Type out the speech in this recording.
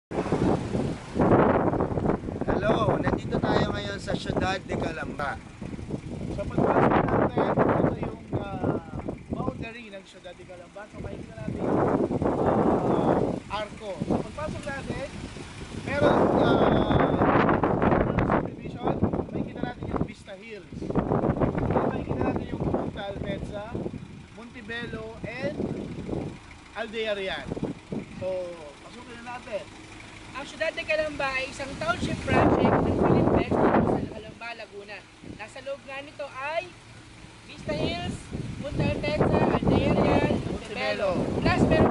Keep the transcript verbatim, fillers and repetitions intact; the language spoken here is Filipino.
Hello, nandito tayo ngayon sa Ciudad de Calamba. Sa pagpasok natin, ito yung uh, boundary ng Ciudad de Calamba. So makikita natin yung uh, arco. Sa pagpasok natin, meron uh, subdivision, makikita natin yung Vista Hills. So, makikita natin yung Punta Almedza, Montebello, and Aldea Real. So, pasukin na natin. Ang Ciudad de Calamba ay isang township project ng Philinvest dito sa Calamba, Laguna. Nasa loob nga nito ay Vista Hills, Punta Almedza, Aldea Real, Montebello. Plus meron